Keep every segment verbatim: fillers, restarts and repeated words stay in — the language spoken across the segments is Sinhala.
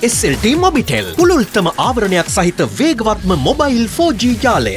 S L T Mobitel පුළුල්තම ආවරණයක් සහිත වේගවත්ම මොබයිල් four G ජාලය.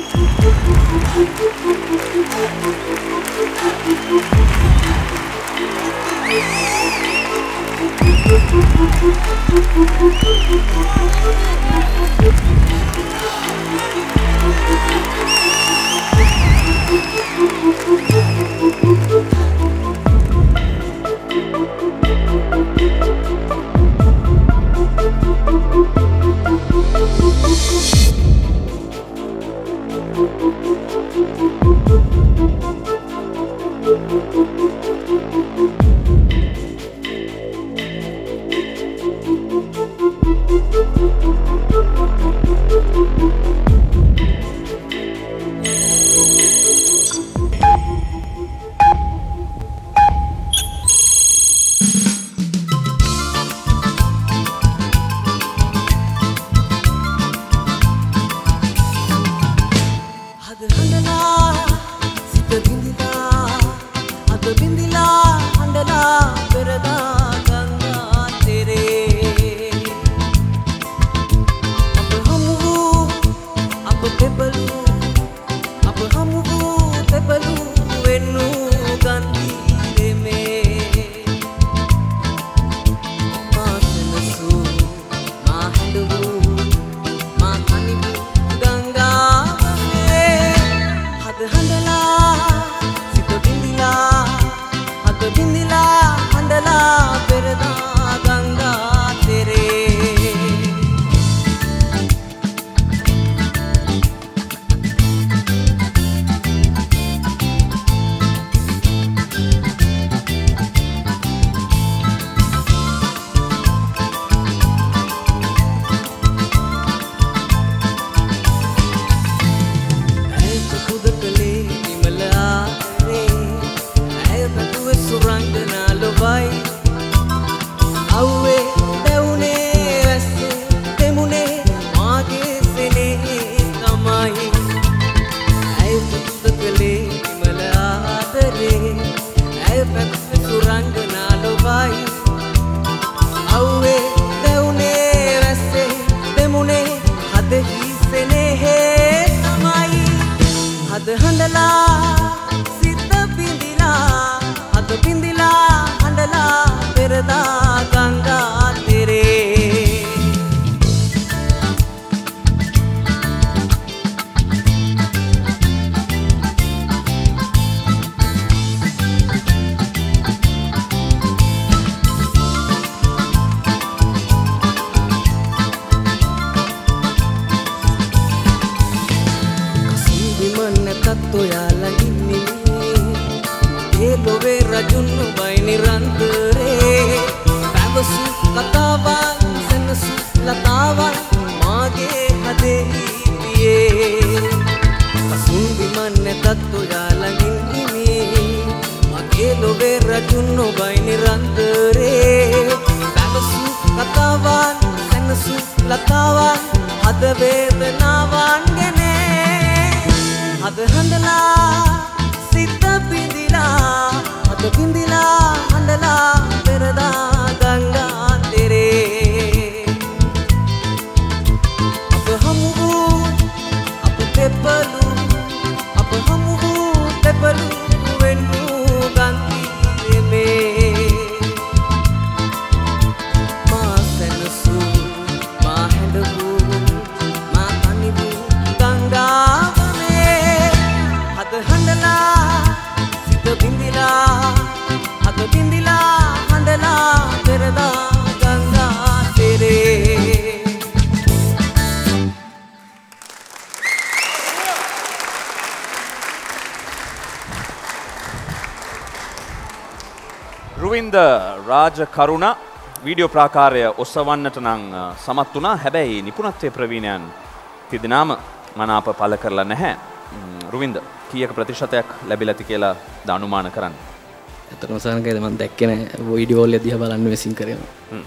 රාජ කරුණ වීඩියෝ ප්‍රාකාරය ඔසවන්නට නම් සමත් වුණා. හැබැයි නිපුණත්වයේ ප්‍රවීණයන් තිදෙනාම මනාප පළ කරලා නැහැ. රුවින්ද කීයක ප්‍රතිශතයක් ලැබිලා ඇති කියලා දානුමාන කරන්න. ඇත්තටම සානකයිද මම දැක්කේ නැහැ. වීඩියෝ වල දිහා බලන්න මෙසින් කරේම.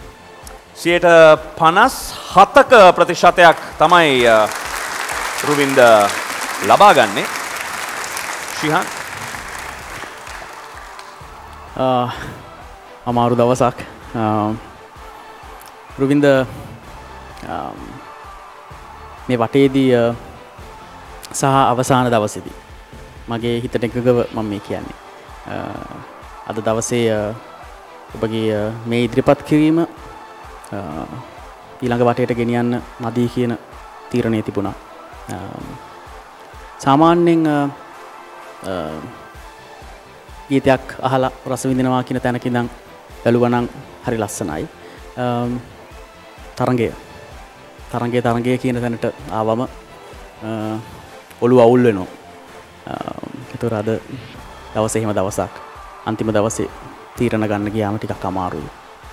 සියයට පනස් හතක ප්‍රතිශතයක් තමයි රුවින්ද ලබා ගන්නේ. ශිහාන් අමාරු දවසක් රුවින්ද මේ වටේදී සහ අවසාන දවසේදී මගේ හිතට එකගව මම මේ කියන්නේ අද දවසේ ඔබගේ මේ ඉදිරිපත් කිරීම ඊළඟ වටේට ගෙනියන්න මදි කියන තීරණය තිබුණා. සාමාන්‍යයෙන් ගීතයක් අහලා රස විඳිනවා කියන තැනක ඉඳන් බැලුවා නම් හරි ලස්සනයි. තරංගය තරංගය තරංගය කියන තැනට ආවම ඔළුව අවුල් වෙනවා. ඒතර අද දවසේ හිම දවසක් අන්තිම දවසේ තීරණ ගන්න ගියාම ටිකක් අමාරුයි.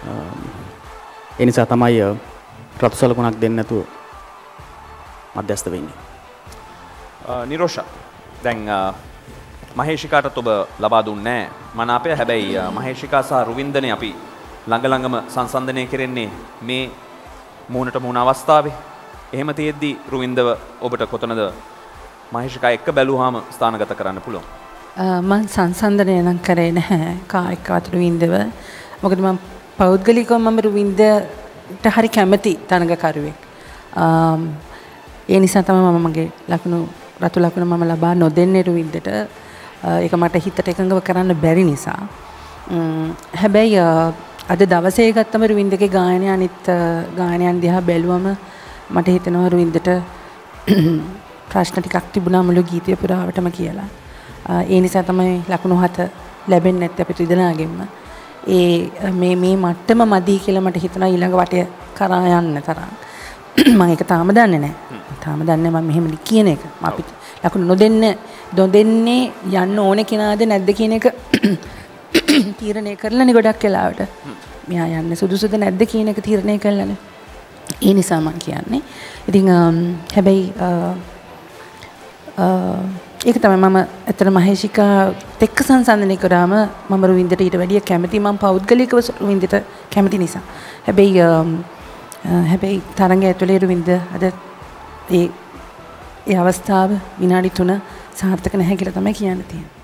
ඒ නිසා තමයි රතු සලකුණක් දෙන්න නැතුව මධ්‍යස්ථ වෙන්නේ. නිරෝෂා දැන් මහේෂිකාටත් ඔබ ලබා දුන්නේ මනාපය. හැබැයි මහේෂිකා සහ රුවින්දනේ අපි ළඟ ළඟම සංසන්දනය කරන්නේ මේ මූණට මූණ අවස්ථාවේ. එහෙම තියෙද්දි රුවින්දව ඔබට කොතනද මහේෂිකා එක්ක බැලුවාම ස්ථානගත කරන්න පුළුවන්? මම සංසන්දනය නම් කරේ නැහැ කා එක්කවත් රුවින්දව. මොකද මම පෞද්ගලිකව මම රුවින්දට හරි කැමති තරඟකරුවෙක්. ඒ නිසා තමයි මම මගේ ලකුණු රතු ලකුණ මම ලබා නොදෙන්නේ රුවින්දට. ඒක මට හිතට එකඟව කරන්න බැරි නිසා. හැබැයි අද දවසේ ගත්තම රුවින්දගේ ගායනය අනිත් ගායනයන් දිහා බැලුවම මට හිතෙනවා රුවින්දට ප්‍රශ්න ටිකක් තිබුණා මුළු ගීතය පුරාවටම කියලා. ඒ නිසා තමයි ලකුණු හත ලැබෙන්නේ නැත්තේ අපිට ඉදනාගෙම. ඒ මේ මේ මට්ටම මදි කියලා මට හිතෙනවා ඊළඟ වටය කරා යන්න තරම්. මම ඒක තාම දන්නේ නැහැ. තාම දන්නේ මම මෙහෙම කියන එක. අපි ලකුණු නොදෙන්න නොදෙන්නේ යන්න ඕනේ කෙනාද නැද්ද කියන එක තීරණය කරලානේ ගොඩක් වෙලාවට. මෙයා යන්න සුදුසුද නැද්ද කියන එක තීරණය කළානේ. ඒ නිසා මම කියන්නේ. ඉතින් හැබැයි ඒක තමයි මම ඇත්තට මහේෂිකාත් එක්ක සංසන්දනය කරාම මම රුවින්දට ඊට වැඩිය කැමති. මම පෞද්ගලිකව රුවින්දට කැමති නිසා. හැබැයි හැබැයි තරඟය ඇතුලේ රුවින්ද අද ඒ ඒ අවස්ථාව විනාඩි තුන සාර්ථක නැහැ කියලා තමයි කියන්න තියෙන්නේ.